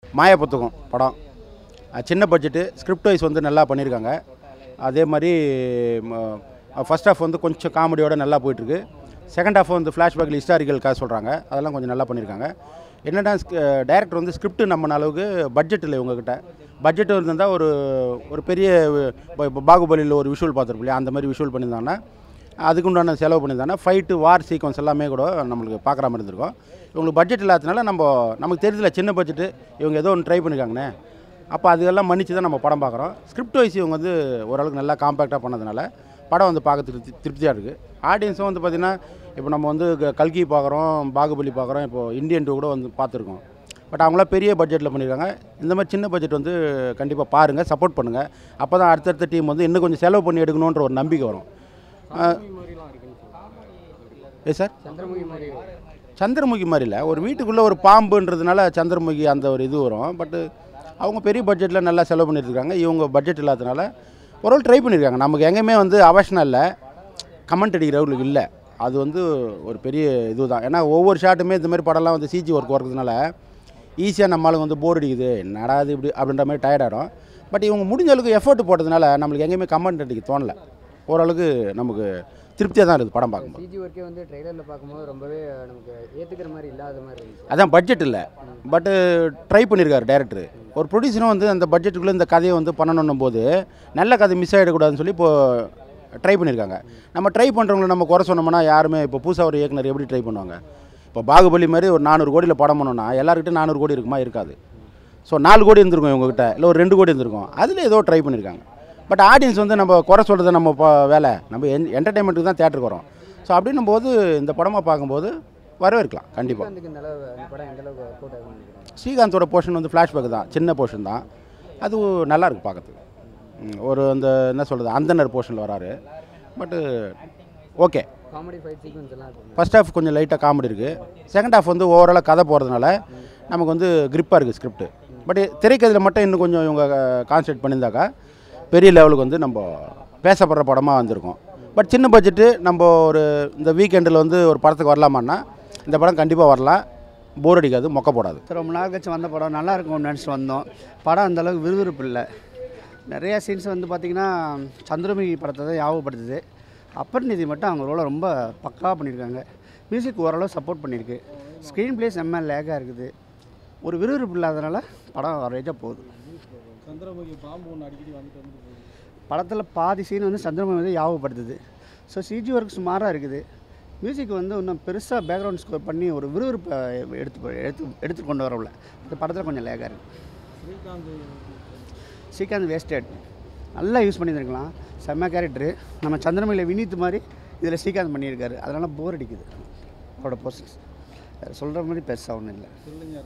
மாய புத்தகம் படம் சின்ன பட்ஜெட்டு, ஸ்கிரிப்ட் வைஸ் வந்து நல்லா பண்ணியிருக்காங்க. அதே மாதிரி ஃபஸ்ட் ஹாஃப் வந்து கொஞ்சம் காமெடியோட நல்லா போயிட்டுருக்கு. செகண்ட் ஹாஃப் வந்து ஃப்ளாஷ்பேக்கில் ஹிஸ்டாரிக்கலுக்காக சொல்கிறாங்க, அதெல்லாம் கொஞ்சம் நல்லா பண்ணியிருக்காங்க. என்னென்னா டைரக்டர் வந்து ஸ்கிரிப்ட் நம்பின அளவுக்கு பட்ஜெட் இல்லை இவங்ககிட்ட. பட்ஜெட் இருந்தால் ஒரு பெரிய பாகுபலியில் ஒரு விஷுவல் பார்த்துருப்போம் இல்லையா, அந்த மாதிரி விஷுவல் பண்ணியிருந்தாங்கன்னா அதுக்குண்டான செலவு பண்ணியிருந்தாங்கன்னா ஃபைட்டு வார் சீக்வன்ஸ் எல்லாமே கூட நம்மளுக்கு பார்க்குற மாதிரி இருந்திருக்கும். இவங்களுக்கு பட்ஜெட் இல்லாததுனால நமக்கு தெரியல சின்ன பட்ஜெட்டு இவங்க ஏதோ ஒன்று ட்ரை பண்ணியிருக்காங்கண்ணே. அப்போ அதெல்லாம் மன்னிச்சு தான் நம்ம படம் பார்க்குறோம். ஸ்கிரிப்ட் வைஸ் இவங்க வந்து ஓரளவுக்கு நல்லா காம்பேக்டாக பண்ணதுனால படம் வந்து பார்க்க திருப்தியாக இருக்குது. ஆடியன்ஸும் வந்து பார்த்திங்கன்னா இப்போ நம்ம வந்து கல்கி பார்க்குறோம், பாகுபலி பார்க்குறோம், இப்போது இந்தியன் 2 கூட வந்து பார்த்துருக்கோம். பட் அவங்களாம் பெரிய பட்ஜெட்டில் பண்ணியிருக்காங்க. இந்த மாதிரி சின்ன பட்ஜெட் வந்து கண்டிப்பாக பாருங்கள், சப்போர்ட் பண்ணுங்கள். அப்போ தான் அடுத்தடுத்த டீம் வந்து இன்னும் கொஞ்சம் செலவு பண்ணி எடுக்கணுன்ற ஒரு நம்பிக்கை வரும். சார் சந்திரமுகி மாதிரி இல்லை, ஒரு வீட்டுக்குள்ளே ஒரு பாம்புன்றதுனால சந்திரமுகி அந்த ஒரு இது வரும். பட்டு அவங்க பெரிய பட்ஜெட்டில் நல்லா செலவு பண்ணியிருக்காங்க. இவங்க பட்ஜெட் இல்லாததுனால ஒரு ட்ரை பண்ணியிருக்காங்க. நமக்கு எங்கேயுமே வந்து அவசரம் இல்லை, கமெண்ட் அடிக்கிறவங்களுக்கு இல்லை. அது வந்து ஒரு பெரிய இது தான். ஏன்னா ஒவ்வொரு ஷாட்டுமே இந்த மாதிரி படம்லாம் வந்து சிஜி ஒர்க் வரதுனால ஈஸியாக நம்மளுக்கு வந்து போர் அடிக்குது, நடாது இப்படி அப்படின்ற மாதிரி டயர்டாகிடும். பட் இவங்க முடிஞ்ச அளவுக்கு எஃபர்ட் போட்டதுனால நம்மளுக்கு எங்கேயுமே கமெண்ட் அடிக்க தோணலை. ஓரளவுக்கு நமக்கு திருப்தியாக தான் இருக்குது படம் பார்க்கும்போது. சிஜி ஒர்க்கே வந்து ட்ரெய்லரில் பார்க்கும்போது ரொம்பவே நமக்கு ஏற்றுக்கிற மாதிரி இல்லாத மாதிரி இருந்துச்சு. அதான் பட்ஜெட் இல்லை, பட்டு ட்ரை பண்ணியிருக்காரு டைரக்டர். ஒரு ப்ரொடியூசரும் வந்து அந்த பட்ஜெட்டுக்குள்ளே இந்த கதையை வந்து பண்ணணும் போது நல்ல கதை மிஸ் ஆகிடக்கூடாதுன்னு சொல்லி இப்போது ட்ரை பண்ணியிருக்காங்க. நம்ம ட்ரை பண்ணுறவங்களை நம்ம குறை சொன்னோம்னா யாருமே இப்போ புதுசாக ஒரு இயக்குனர் எப்படி ட்ரை பண்ணுவாங்க? இப்போ பாகுபலி மாதிரி ஒரு 400 கோடியில் படம் பண்ணோன்னா எல்லாருக்கிட்ட 400 கோடி இருக்குமா? இருக்காது. ஸோ 4 கோடி இருந்திருக்கும் இவங்ககிட்ட, இல்லை ஒரு 2 கோடி இருந்திருக்கும். அதில் ஏதோ ட்ரை பண்ணியிருக்காங்க. பட் ஆடியன்ஸ் வந்து நம்ம குறை சொல்கிறது நம்ம வேலை, நம்ம என்டர்டைன்மெண்ட்டுக்கு தான் தேட்டருக்கு வரோம். ஸோ அப்படின்னும் போது இந்த படமாக பார்க்கும்போது வரவேற்கலாம் கண்டிப்பாக. ஸ்ரீகாந்தோட போர்ஷன் வந்து ஃப்ளாஷ்பேக் தான், சின்ன போர்ஷன் தான். அது நல்லாயிருக்கு பார்க்கறதுக்கு. ஒரு அந்த என்ன சொல்கிறது அந்தனர் போர்ஷனில் வராரு. பட்டு ஓகே, காமெடி ஃபைட் சீக்வென்ஸ் எல்லாம் ஃபஸ்ட் ஹாஃப் கொஞ்சம் லைட்டாக காமெடி இருக்குது. செகண்ட் ஹாஃப் வந்து ஓவராலாக கதை போகிறதுனால நமக்கு வந்து கிரிப்பாக இருக்குது ஸ்கிரிப்ட். பட் திரைக்கதையில் மட்டும் இன்னும் கொஞ்சம் இவங்க கான்சன்ட்ரேட் பண்ணியிருந்தாக்கா பெரிய லெவலுக்கு வந்து நம்ம பேசப்படுற படமாக வந்திருக்கோம். பட் சின்ன பட்ஜெட்டு நம்ம ஒரு இந்த வீக்கெண்டில் வந்து ஒரு படத்துக்கு வரலாமான்னா இந்த படம் கண்டிப்பாக வரலாம், போர் அடிக்காது, மொக்க போடாது. ரொம்ப நாள் கழிச்சு வந்த படம் நல்லா இருக்கும்னு நினச்சிட்டு வந்தோம். படம் அந்தளவுக்கு விறுவிறுப்பு இல்லை. நிறையா சீன்ஸ் வந்து பார்த்திங்கன்னா சந்திரமுகி படத்தை தான் ஞாபகப்படுத்துது. அப்பர் நிதி மட்டும் அவங்க ரோலை ரொம்ப பக்காவாக பண்ணியிருக்காங்க. மியூசிக் ஓரளவு சப்போர்ட் பண்ணியிருக்கு. ஸ்க்ரீன் பிளே செம்ம லேக்காக இருக்குது. ஒரு விறுவிறுப்பு இல்லாதனால படம் வரேஜாக போகுது. சந்திரமுகி பாம்பு ஒன்று அடிக்கடி வந்து படத்தில் பாதி சீன் வந்து சந்திரமுகி வந்து ஞாபகப்படுத்துது. ஸோ சிஜி ஒர்க் சுமாராக இருக்குது. மியூசிக் வந்து இன்னும் பெருசாக பேக்ரவுண்ட் ஸ்கோர் பண்ணி ஒரு விறுவிறுப்பை எடுத்து கொண்டு வரவில்லை. இந்த படத்தில் கொஞ்சம் லேக்காக இருக்குது. ஸ்ரீகாந்த் வேஸ்டட், நல்லா யூஸ் பண்ணியிருக்கலாம். செம்ம கேரக்டரு. நம்ம சந்திரமுகியில் வினீத் மாதிரி இதில் ஸ்ரீகாந்த் பண்ணியிருக்காரு. அதனால் போர் அடிக்குது அவரோட போர்ஷன்ஸ். சொல்கிற மாதிரி பெருசாக ஒன்றும் இல்லை.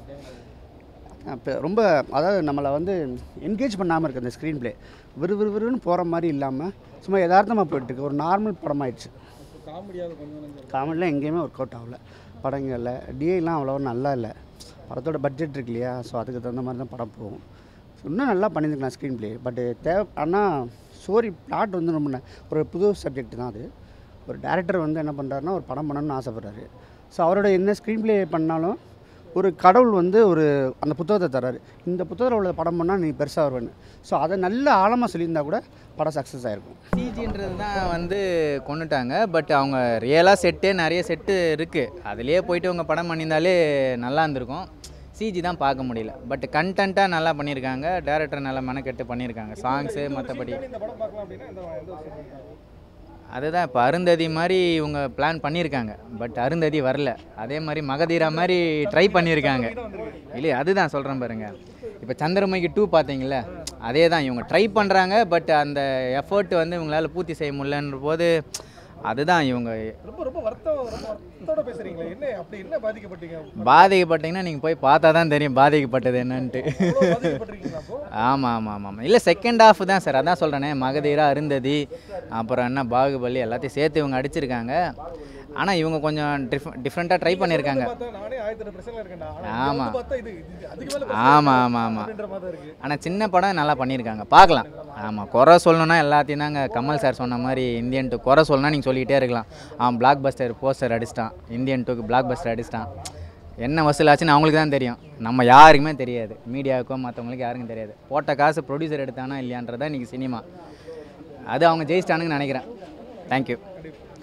ரொம்ப அதாவது நம்மளை வந்து என்கேஜ் பண்ணாமல் இருக்குது அந்த ஸ்க்ரீன் ப்ளே. விறுவிறுன்னு போகிற மாதிரி இல்லாமல் சும்மா யதார்த்தமாக போயிட்டுருக்கு. ஒரு நார்மல் படமாயிடுச்சு. காமெடிலாம் எங்கேயுமே ஒர்க் அவுட் ஆகலை. படங்களில் டிஐலாம் அவ்வளோ நல்லா இல்லை. படத்தோட பட்ஜெட் இருக்கு இல்லையா, ஸோ அதுக்கு தகுந்த மாதிரி தான் படம் போகும். இன்னும் நல்லா பண்ணியிருக்கலாம் ஸ்க்ரீன் ப்ளே. பட்டு ஆனால் ஸ்டோரி பிளாட் வந்து ரொம்ப ஒரு புது சப்ஜெக்ட் தான் அது. ஒரு டேரக்டர் வந்து என்ன பண்ணுறாருன்னா ஒரு படம் பண்ணணும்னு ஆசைப்படுறாரு. ஸோ அவரோட என்ன ஸ்க்ரீன் ப்ளே பண்ணாலும் ஒரு கடவுள் வந்து ஒரு அந்த புத்தகத்தை தர்றாரு. இந்த புத்தகத்தில் உள்ள படம் பண்ணால் நீ பெருசாக வருவேன்னு. ஸோ அதை நல்ல ஆழமாக சொல்லியிருந்தால் கூட படம் சக்ஸஸ் ஆகிருக்கும். சிஜின்றது தான் வந்து கொண்டுட்டாங்க. பட் அவங்க ரியலாக செட்டு நிறைய செட்டு இருக்குது, அதுலேயே போயிட்டு அவங்க படம் பண்ணியிருந்தாலே நல்லா இருந்திருக்கும். சிஜி தான் பார்க்க முடியல. பட் கண்டென்ட்டாக நல்லா பண்ணியிருக்காங்க. டேரக்டர் நல்லா மெனக்கெட்டு பண்ணியிருக்காங்க. சாங்ஸு மற்றபடி அதுதான் இப்போ அருந்ததி மாதிரி இவங்க பிளான் பண்ணியிருக்காங்க. பட் அருந்ததி வரல. அதே மாதிரி மகதீரா மாதிரி ட்ரை பண்ணியிருக்காங்க இல்லையா, அதுதான் சொல்கிறேன் பாருங்கள். இப்போ சந்திரமுகி 2 பார்த்தீங்களா, அதே தான் இவங்க ட்ரை பண்ணுறாங்க. பட் அந்த எஃபர்ட் வந்து இவங்களால் பூர்த்தி செய்ய முடியலன்ற போது அதுதான் இவங்க பாதிக்கப்பட்டீங்கன்னா நீங்கள் போய் பார்த்தா தான் தெரியும் பாதிக்கப்பட்டது என்னன்ட்டு. ஆமாம் ஆமாம் ஆமாம் இல்லை, செகண்ட் ஹாஃப் தான் சார். அதான் சொல்கிறேனே, மகதீரா, அருந்ததி, அப்புறம் என்ன பாகுபலி எல்லாத்தையும் சேர்த்து இவங்க அடிச்சிருக்காங்க. ஆனால் இவங்க கொஞ்சம் டிஃப்ரெண்ட்டாக ட்ரை பண்ணியிருக்காங்க. ஆமாம் ஆமாம் ஆமாம் ஆமாம். ஆனால் சின்ன படம் நல்லா பண்ணியிருக்காங்க, பார்க்கலாம். ஆமாம், குறை சொல்லணுன்னா எல்லாத்தையும் தாங்க கமல் சார் சொன்ன மாதிரி இந்தியன் 2 குறை சொல்லணும்னா நீங்கள் சொல்லிக்கிட்டே இருக்கலாம். பிளாக் பஸ்டர் போஸ்டர் அடிச்சிட்டான், இந்தியன் 2க்கு பிளாக் பஸ்டர் அடிச்சிட்டான். என்ன வசூலாச்சுன்னு அவங்களுக்கு தான் தெரியும், நம்ம யாருக்குமே தெரியாது, மீடியாவுக்கோ மற்றவங்களுக்கு யாருக்கும் தெரியாது. போட்ட காசு ப்ரொடியூசர் எடுத்தானா இல்லையான்றதான் இன்றைக்கி சினிமா. அது அவங்க ஜெயிச்சிட்டானுங்கன்னு நினைக்கிறேன். தேங்க்யூ.